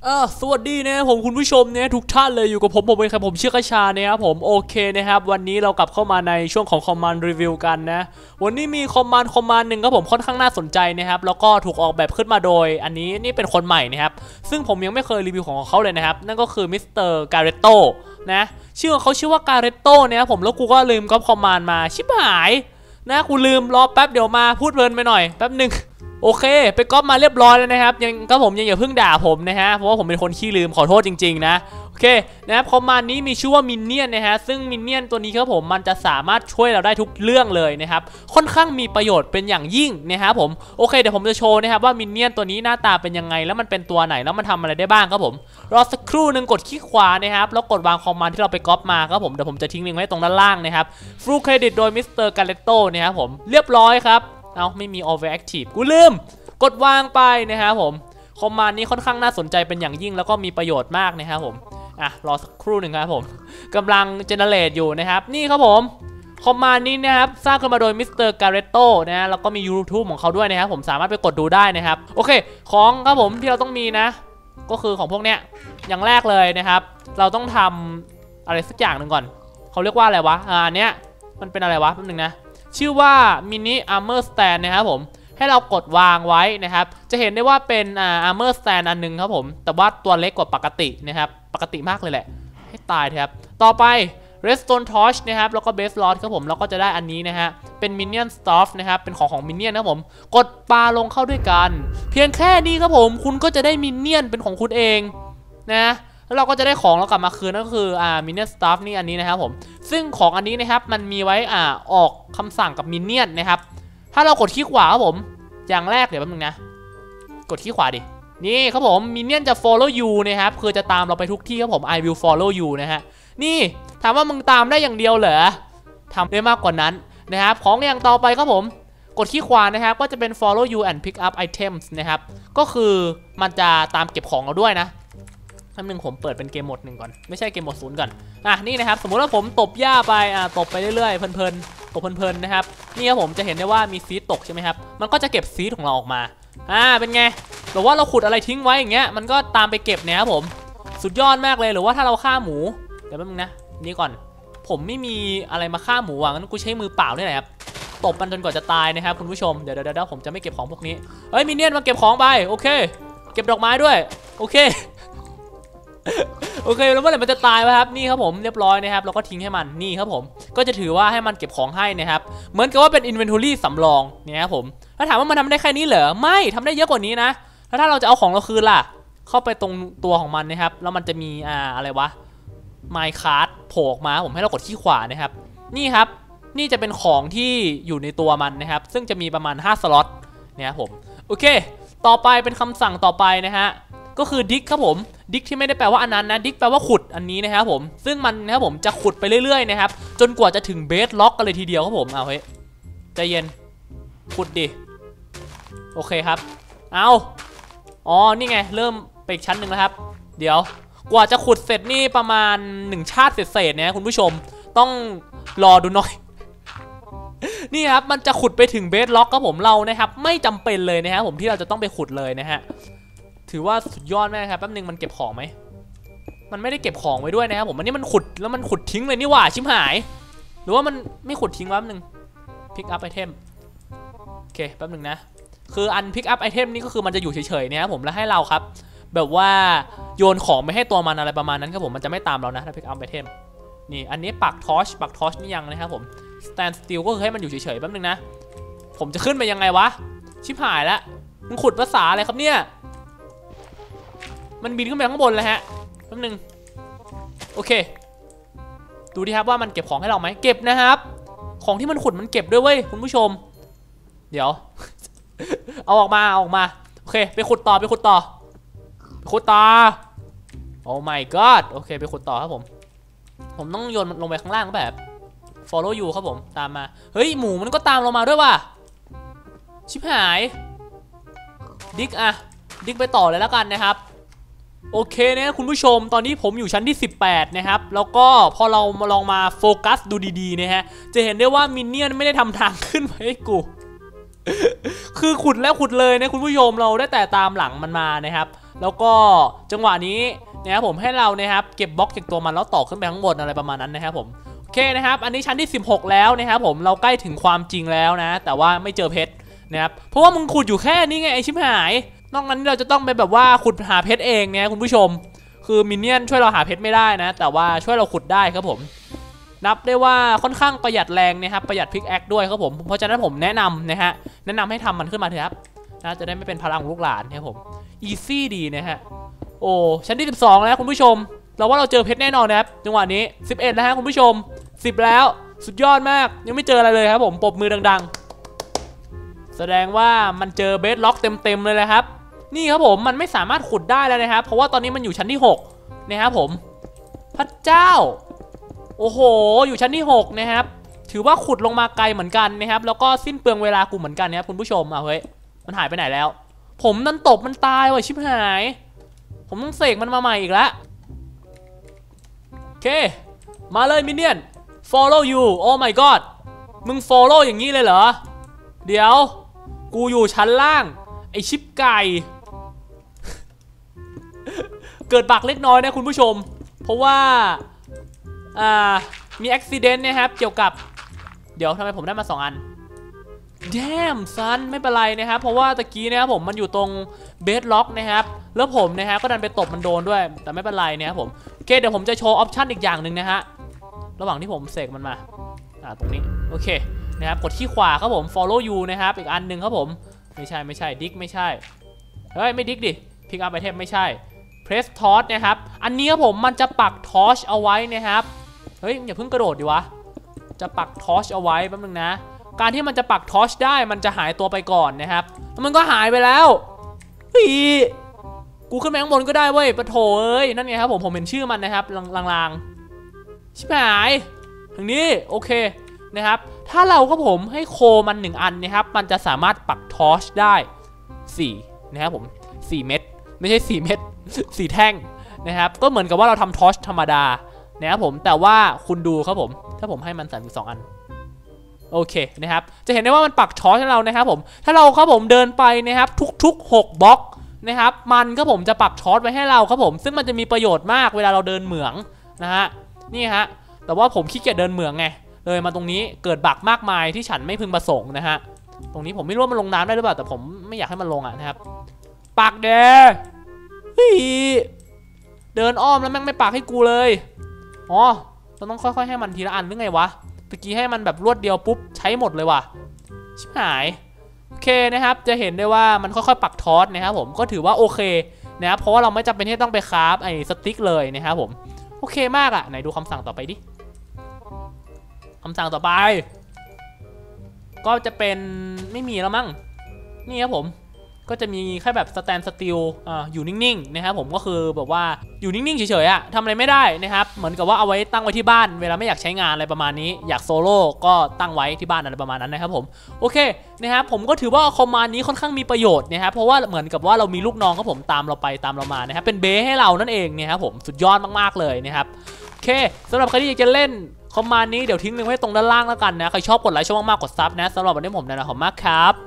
สวัสดีนะผมคุณผู้ชมเนี่ยทุกท่านเลยอยู่กับผมเป็นใครผมชื่อกระชานะครับผมโอเคนะครับวันนี้เรากลับเข้ามาในช่วงของคอมมานด์รีวิวกันนะวันนี้มีคอมมานด์หนึ่งครับผมค่อนข้างน่าสนใจนะครับแล้วก็ถูกออกแบบขึ้นมาโดยอันนี้นี่เป็นคนใหม่นะครับซึ่งผมยังไม่เคยรีวิวของเขาเลยนะครับนั่นก็คือมิสเตอร์การ์เรโตนะชื่อของเขาชื่อว่าการ์เรโตเนี่ยผมแล้วกูก็ลืมก๊อปคอมมานด์มาชิบหายนะกูลืมรอแป๊บเดี๋ยวมาพูดเพลินไปหน่อยแป๊บหนึ่งโอเคไปก๊อปมาเรียบร้อยแล้วนะครับยังก็ผมยังอย่าเพิ่งด่าผมนะฮะเพราะว่าผมเป็นคนขี้ลืมขอโทษจริงๆนะโอเคนะครับคอมมานด์นี้มีชื่อว่ามินเนี่ยนนะฮะซึ่งมินเนี่ยนตัวนี้ครับผมมันจะสามารถช่วยเราได้ทุกเรื่องเลยนะครับค่อนข้างมีประโยชน์เป็นอย่างยิ่งนะครับผมโอเคเดี๋ยวผมจะโชว์นะครับว่ามินเนี่ยนตัวนี้หน้าตาเป็นยังไงแล้วมันเป็นตัวไหนแล้วมันทำอะไรได้บ้างครับผมรอสักครู่หนึ่งกดคลิกขวานะครับแล้วกดวางคอมมานด์ที่เราไปก๊อปมาครับผมเดี๋ยวผมจะทิ้งลิงก์ไว้ตรงด้านล่างนะครับฟูลเครดิตโดยมิสเตอร์การ์เรโตนะครับผมเรียบร้อยครับเอาไม่มี overactive กูลืมกดวางไปนะครับผมคอมมานด์นี้ค่อนข้างน่าสนใจเป็นอย่างยิ่งแล้วก็มีประโยชน์มากนะครับผมรอสักครู่หนึ่งครับผมกำลังเจเนเรตอยู่นะครับนี่ครับผมคอมมานด์นี้นะครับสร้างขึ้นมาโดยมิสเตอร์การ์เรโตนะแล้วก็มี YouTube ของเขาด้วยนะครับผมสามารถไปกดดูได้นะครับโอเคของครับผมที่เราต้องมีนะก็คือของพวกเนี้ยอย่างแรกเลยนะครับเราต้องทำอะไรสักอย่างหนึ่งก่อนเขาเรียกว่าอะไรวะอันเนี้ยมันเป็นอะไรวะแป๊บนึงนะชื่อว่ามินิอาร์เมอร์สแตนนะครับผมให้เรากดวางไว้นะครับจะเห็นได้ว่าเป็นarmor stand อันนึงครับผมแต่ว่าตัวเล็กกว่าปกตินะครับปกติมากเลยแหละให้ตายครับต่อไป redstone torch นะครับแล้วก็ base rod ครับผมแล้วก็จะได้อันนี้นะฮะเป็น minion stuff นะครับเป็นของ minion นะครับผมกดปาลงเข้าด้วยกันเพียงแค่นี้ครับผมคุณก็จะได้ minion เป็นของคุณเองนะแล้วเราก็จะได้ของเรากลับมาคืนนั่นก็คือ minion stuff นี่อันนี้นะครับผมซึ่งของอันนี้นะครับมันมีไว้ออกคำสั่งกับ minion นะครับถ้าเรากดคลิกขวาครับผมอย่างแรกเดี๋ยวแป๊บนึงนะกดคลิกขวาดินี่ครับผมมินเนี่ยนจะ follow you นะครับคือจะตามเราไปทุกที่ครับผม I will follow you นะฮะนี่ถามว่ามึงตามได้อย่างเดียวเหรอทำได้มากกว่านั้นนะครับของอย่างต่อไปครับผมกดคลิกขวานะครับก็จะเป็น follow you and pick up items นะครับก็คือมันจะตามเก็บของเราด้วยนะแป๊บนึงผมเปิดเป็นเกมโหมด1ก่อนไม่ใช่เกมโหมด0ก่อนนี่นะครับสมมุติว่าผมตบหญ้าไปตบไปเรื่อยๆเพลินๆตบเพลินๆนะครับนี่ครับผมจะเห็นได้ว่ามีซีดตกใช่ไหมครับมันก็จะเก็บซีดของเราออกมาเป็นไงหรือว่าเราขุดอะไรทิ้งไว้อย่างเงี้ยมันก็ตามไปเก็บเนี่ยครับผมสุดยอดมากเลยหรือว่าถ้าเราฆ่าหมูเดี๋ยวแป๊บนึงนะนี่ก่อนผมไม่มีอะไรมาฆ่าหมูงั้นกูใช้มือเปล่านี่แหละครับตบมันจนกว่าจะตายนะครับคุณผู้ชมเดี๋ยวผมจะไม่เก็บของพวกนี้เฮ้ยมินเนี่ยนมาเก็บของไปโอเคเก็บดอกไม้ด้วยโอเคโอเคแล้วเมื่อไหร่มันจะตายวะครับนี่ครับผมเรียบร้อยนะครับเราก็ทิ้งให้มันนี่ครับผมก็จะถือว่าให้มันเก็บของให้นะครับเหมือนกับว่าเป็น inventory สำรองเนี่ยครับผมถ้าถามว่ามันทำได้แค่นี้เหรอไม่ทำได้เยอะกว่านี้นะแล้วถ้าเราจะเอาของเราคืนล่ะเข้าไปตรงตัวของมันนะครับแล้วมันจะมีอะไรวะ Minecart โผล่ออกมาผมให้เรากดที่ขวานะครับนี่ครับนี่จะเป็นของที่อยู่ในตัวมันนะครับซึ่งจะมีประมาณ5สล็อตเนี่ยครับผมโอเคต่อไปเป็นคำสั่งต่อไปนะฮะก็คือดิกครับผมดิกที่ไม่ได้แปลว่าอันนั้นนะดิกแปลว่าขุดอันนี้นะครับผมซึ่งมันนะครับผมจะขุดไปเรื่อยๆนะครับจนกว่าจะถึงเบสล็อกกันเลยทีเดียวครับผมเฮ้ยใจเย็นขุดดิโอเคครับนี่ไงเริ่มไปอีกชั้นหนึ่งแล้วครับเดี๋ยวกว่าจะขุดเสร็จนี่ประมาณ1ชาติเศษๆนะคุณผู้ชมต้องรอดูหน่อยนี่ครับมันจะขุดไปถึงเบสล็อกครับผมเรานะครับไม่จำเป็นเลยนะครับผมที่เราจะต้องไปขุดเลยนะฮะถือว่าสุดยอดมากครับแป๊บนึงมันเก็บของไหมมันไม่ได้เก็บของไว้ด้วยนะครับผมอันนี้มันขุดแล้วมันขุดทิ้งเลยนี่หว่าชิมหายหรือว่ามันไม่ขุดทิ้งแป๊บนึง pick up item โอเคแป๊บนึงนะคืออัน pick up item นี่ก็คือมันจะอยู่เฉยๆนะครับผมแล้วให้เราครับแบบว่าโยนของไปให้ตัวมันอะไรประมาณนั้นครับผมมันจะไม่ตามเรานะถ้า pick up item นี่อันนี้ปักทอชนี่ยังนะครับผม stand still ก็คือให้มันอยู่เฉยๆแป๊บนึงนะผมจะขึ้นไปยังไงวะชิบหายแล้วมึงขุดภาษาอะไรครับเนี่ยมันบินขึ้นไปข้างบนเลยฮะแป๊บนึงโอเคดูดิครับว่ามันเก็บของให้เราไหมเก็บนะครับของที่มันขุดมันเก็บด้วยเว้ยคุณผู้ชมเดี๋ยว เอาออกมาโอเคไปขุดต่อโอ้ my god โอเคไปขุดต่อครับผมต้องโยนลงไปข้างล่างแบบ follow you ครับผมตามมาเฮ้ยหมูมันก็ตามเรามาด้วยว่ะชิบหายดิกไปต่อเลยแล้วกันนะครับโอเคนะคุณผู้ชมตอนนี้ผมอยู่ชั้นที่18นะครับแล้วก็พอเรามาลองมาโฟกัสดูดีๆนะฮะจะเห็นได้ว่ามินเนี่ยนไม่ได้ทำทางขึ้นมาให้กู คือขุดแล้วขุดเลยนะคุณผู้ชมเราได้แต่ตามหลังมันมานะครับแล้วก็จังหวะนี้นะครับผมให้เรานะครับเก็บบล็อกจากตัวมันแล้วต่อขึ้นไปข้างบนอะไรประมาณนั้นนะครับผมโอเคนะครับอันนี้ชั้นที่16แล้วนะครับผมเราใกล้ถึงความจริงแล้วนะแต่ว่าไม่เจอเพชรนะครับเพราะว่ามึงขุดอยู่แค่นี้ไงไอชิบหายนอกนั้นเราจะต้องไปแบบว่าขุดหาเพชรเองนะคุณผู้ชมคือมินเนี่ยนช่วยเราหาเพชรไม่ได้นะแต่ว่าช่วยเราขุดได้ครับผมนับได้ว่าค่อนข้างประหยัดแรงนะครับประหยัดพิกแอคด้วยครับผมเพราะฉะนั้นผมแนะนำนะฮะแนะนำให้ทำมันขึ้นมาเถอะครับนะจะได้ไม่เป็นพลังลูกหลานครับผมอีซี่ดีนะฮะโอ้ชั้นที่12แล้วคุณผู้ชมเราว่าเราเจอเพชรแน่นอนนะครับจังหวะนี้11แล้วฮะคุณผู้ชม10แล้วสุดยอดมากยังไม่เจออะไรเลยครับผมปรบมือดังๆแสดงว่ามันเจอเบสล็อกเต็มเลยนะครับนี่ครับผมมันไม่สามารถขุดได้แล้วนะครับเพราะว่าตอนนี้มันอยู่ชั้นที่6นะครับผมพระเจ้าโอ้โหอยู่ชั้นที่6นะครับถือว่าขุดลงมาไกลเหมือนกันนะครับแล้วก็สิ้นเปลืองเวลากูเหมือนกันนะครับคุณผู้ชมเฮ้ยมันหายไปไหนแล้วผมนั่นตบมันตายว่ะชิบหายผมต้องเสกมันมาใหม่อีกแล้วโอเคมาเลยมินเนี่ยน follow you oh my god มึง follow อย่างนี้เลยเหรอเดี๋ยวกูอยู่ชั้นล่างไอชิปไก่ เกิดบั๊กเล็กน้อยนะคุณผู้ชมเพราะว่ามีอุบิเหตุนะครับเกี่ยวกับเดี๋ยวทำไมผมได้มา2อันแดมซันไม่เป็นไรนะครับเพราะว่าตะกี้นะครับผมมันอยู่ตรงเบสล็อกนะครับแล้วผมนะฮะก็ดันไปตบมันโดนด้วยแต่ไม่เป็นไรนะครับผมโอเคเดี๋ยวผมจะโชว์ออปชันอีกอย่างหนึ่งนะฮะระหว่างที่ผมเสกมันมาตรงนี้โอเคนะครับกดที่ขวาครับผม follow you นะครับอีกอันหนึ่งครับผมไม่ใช่ดิกไม่ใช่เฮ้ยไม่ดิกดิ pick up item ไม่ใช่ press torch นะครับอันนี้ครับผมมันจะปัก torch เอาไว้นะครับเฮ้ยอย่าเพิ่งกระโดดดิวะจะปัก torch เอาไว้แป๊บนึงนะการที่มันจะปัก torch ได้มันจะหายตัวไปก่อนนะครับแล้วมันก็หายไปแล้วกูขึ้นไปข้างบนก็ได้เว้ยปะโถเอ้ยนั่นไงครับผมเห็นชื่อมันนะครับลางๆชิบหายทางนี้โอเคนะครับถ้าเราก็ผมให้โคมัน1อันนะครับมันจะสามารถปัก torch ได้4นะครับผม4เม็ดไม่ใช่4เม็ด4แท่งนะครับก็เหมือนกับว่าเราทำ torch ธรรมดานะครับผมแต่ว่าคุณดูครับผมถ้าผมให้มัน32อันโอเคนะครับจะเห็นได้ว่ามันปักทอร์ชให้เรานะครับผมถ้าเราครับผมเดินไปนะครับทุกๆ6บล็อกนะครับมันครับผมจะปักทอร์ชไว้ให้เราครับผมซึ่งมันจะมีประโยชน์มากเวลาเราเดินเหมืองนะฮะนี่ฮะแต่ว่าผมขี้เกียจเดินเหมืองไงเลยมาตรงนี้เกิดบั๊กมากมายที่ฉันไม่พึงประสงค์นะฮะตรงนี้ผมไม่รู้ว่ามันลงน้ำได้หรือเปล่าแต่ผมไม่อยากให้มันลงอ่ะนะครับปักเด้เดินอ้อมแล้วแม่งไม่ปักให้กูเลยอ๋อเราต้องค่อยๆให้มันทีละอันหรือไงวะตะกี้ให้มันแบบรวดเดียวปุ๊บใช้หมดเลยว่ะชิบหายโอเคนะครับจะเห็นได้ว่ามันค่อยๆปักทอสนะครับผมก็ถือว่าโอเคนะครับเพราะว่าเราไม่จำเป็นที่ต้องไปคราฟไอ้สติ๊กเลยนะครับผมโอเคมากอ่ะไหนดูคำสั่งต่อไปดิคำสั่งต่อไปก็จะเป็นไม่มีแล้วมั้งนี่ครับผมก็จะมีแค่แบบสแตนสติลอยู่นิ่งๆนะครับผมก็คือแบบว่าอยู่นิ่งๆเฉยๆอะทำอะไรไม่ได้นะครับเหมือนกับว่าเอาไว้ตั้งไว้ที่บ้านเวลาไม่อยากใช้งานอะไรประมาณนี้อยากโซโล่ก็ตั้งไว้ที่บ้านอะไรประมาณนั้นนะครับผมโอเคนะครับผมก็ถือว่าคอมมานด์นี้ค่อนข้างมีประโยชน์นะครับเพราะว่าเหมือนกับว่าเรามีลูกน้องครับผมตามเราไปตามเรามานะครับเป็นเบสให้เรานั่นเองนะครับผมสุดยอดมากๆเลยนะครับโอเคสำหรับใครที่อยากจะเล่นคอมมานด์นี้เดี๋ยวทิ้งลิงก์ไว้ตรงด้านล่างแล้วกันนะใครชอบกดไลค์ชอบมากๆกดซับนะสำหรับวันนี้ผมนะขอบคุณมากครับ